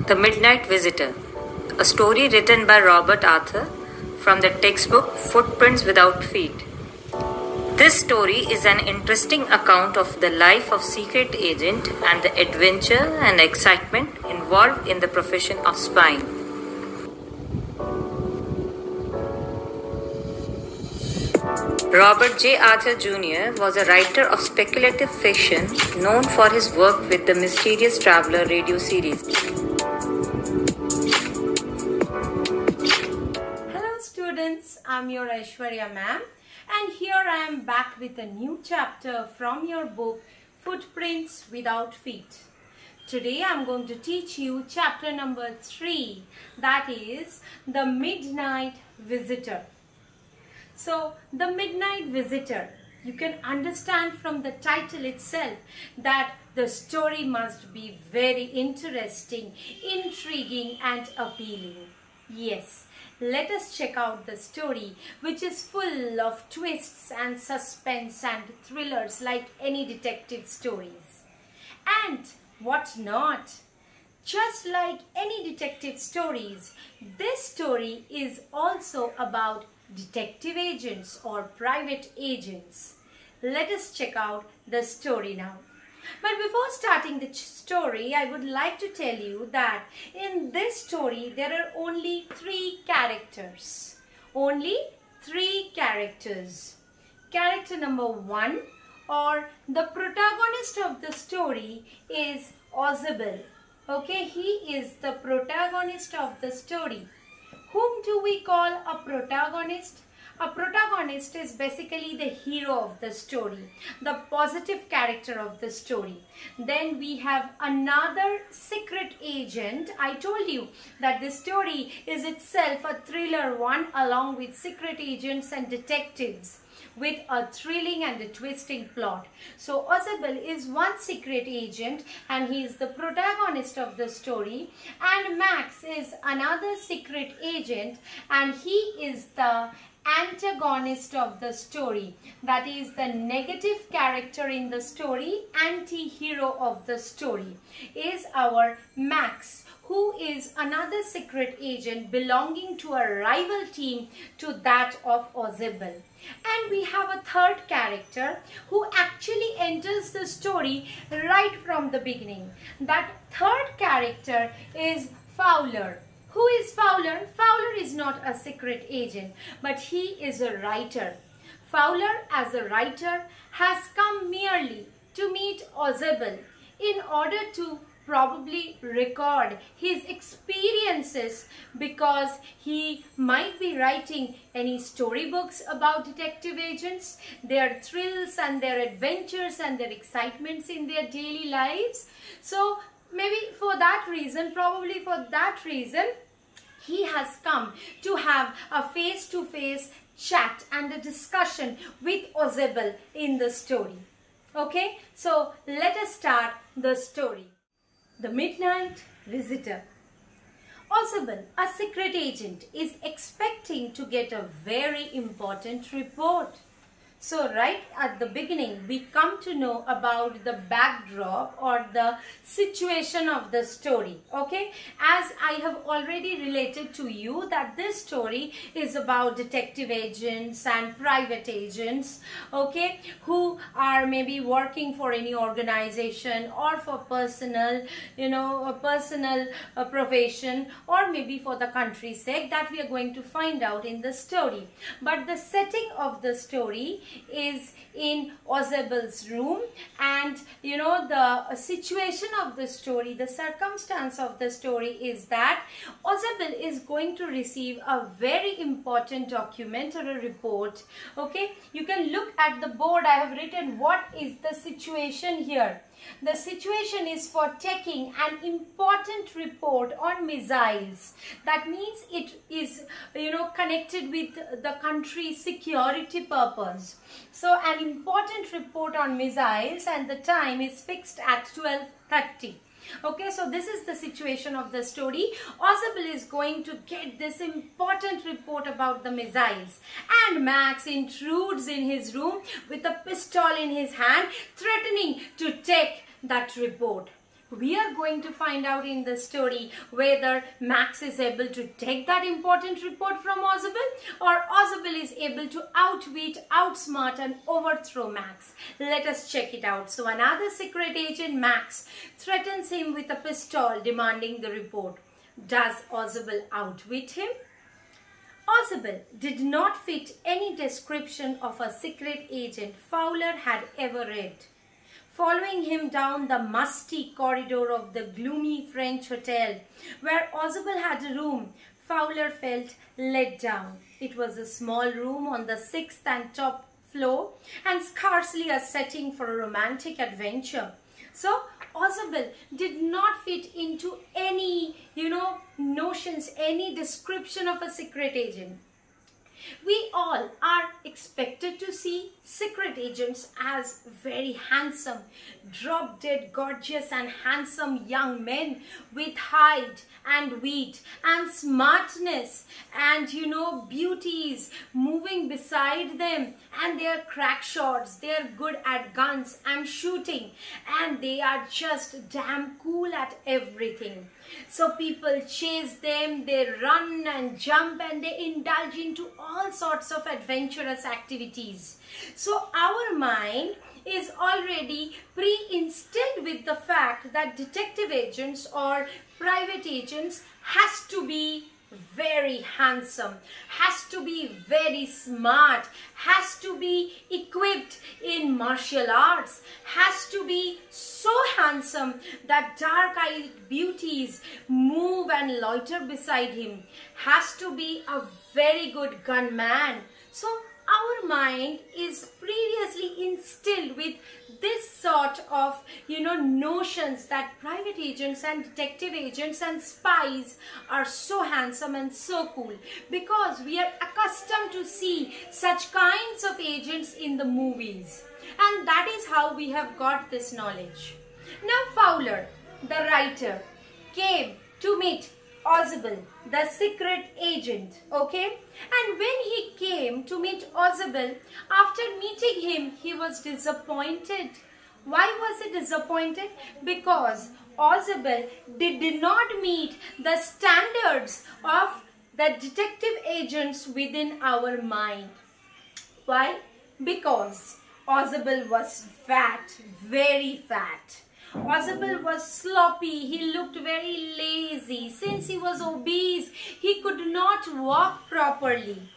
The Midnight Visitor, a story written by Robert Arthur from the textbook Footprints Without Feet. This story is an interesting account of the life of secret agent and the adventure and excitement involved in the profession of spying. Robert J. Arthur Jr. was a writer of speculative fiction known for his work with the Mysterious Traveler radio series. Hello students, I'm your Aishwarya ma'am, and here I am back with a new chapter from your book Footprints Without Feet. Today I'm going to teach you chapter number 3, that is The Midnight Visitor. So, The Midnight Visitor, you can understand from the title itself that the story must be very interesting, intriguing and appealing. Yes, let us check out the story, which is full of twists and suspense and thrillers like any detective stories. And what not? Just like any detective stories, this story is also about detective agents or private agents. Let us check out the story now. But before starting the story, I would like to tell you that in this story there are only 3 characters. Only 3 characters. Character number 1, or the protagonist of the story, is Ozable. Okay, he is the protagonist of the story. Whom do we call a protagonist? A protagonist is basically the hero of the story, the positive character of the story. Then we have another secret agent. I told you that this story is itself a thriller one, along with secret agents and detectives, with a thrilling and a twisting plot. So Ozable is one secret agent and he is the protagonist of the story, and Max is another secret agent and he is the antagonist of the story, that is the negative character in the story, anti-hero of the story is our Max, who is another secret agent belonging to a rival team to that of Ozable. And we have a third character who actually enters the story right from the beginning. That third character is Fowler. Who is Fowler? Fowler is not a secret agent, but he is a writer. Fowler, as a writer, has come merely to meet Ozable in order to probably record his experiences, because he might be writing any storybooks about detective agents, their thrills and their adventures and their excitements in their daily lives. So maybe for that reason, probably for that reason, he has come to have a face-to-face chat and a discussion with Ozable in the story. Okay, so let us start the story. The Midnight Visitor. Ozable, a secret agent, is expecting to get a very important report. So right at the beginning, we come to know about the backdrop or the situation of the story. Okay, as I have already related to you that this story is about detective agents and private agents, okay, who are maybe working for any organization or for personal, a personal profession, or maybe for the country's sake, that we are going to find out in the story. But the setting of the story is in Ozable's room, and the situation of the story, the circumstance of the story is that Ozable is going to receive a very important document or a report. Okay, you can look at the board. I have written what is the situation here. The situation is for taking an important report on missiles. That means it is, connected with the country's security purpose. So an important report on missiles, and the time is fixed at 12:30. Okay, so this is the situation of the story. Ozable is going to get this important report about the missiles, and Max intrudes in his room with a pistol in his hand, threatening to take that report. we are going to find out in the story whether Max is able to take that important report from Ozable, or Ozable is able to outwit, outsmart and overthrow Max. Let us check it out. So another secret agent, Max, threatens him with a pistol, demanding the report. Does Ozable outwit him? Ozable did not fit any description of a secret agent Fowler had ever read. Following him down the musty corridor of the gloomy French hotel where Ozable had a room, Fowler felt let down. It was a small room on the 6th and top floor and scarcely a setting for a romantic adventure. So Ozable did not fit into any, notions, any description of a secret agent. We all are expected to see secret agents as very handsome, drop-dead gorgeous and handsome young men with height and wit and smartness and beauties moving beside them, and they are crack shots, they are good at guns and shooting, and they are just damn cool at everything. So people chase them, they run and jump and they indulge into all sorts of adventurous activities. So our mind is already pre-instilled with the fact that detective agents or private agents has to be very handsome, has to be very smart, has to be equipped in martial arts, has to be so handsome that dark-eyed beauties move and loiter beside him, has to be a very good gunman. So our mind is previously instilled with this sort of notions that private agents and detective agents and spies are so handsome and so cool, because we are accustomed to see such kinds of agents in the movies, and that is how we have got this knowledge. Now Fowler, the writer, came to meet Ozable, the secret agent, okay? And when he came to meet Ozable, after meeting him, he was disappointed. Why was he disappointed? Because Ozable did not meet the standards of the detective agents within our mind. Why? Because Ozable was fat, very fat. Ozable was sloppy, he looked very lazy. Since he was obese, he could not walk properly.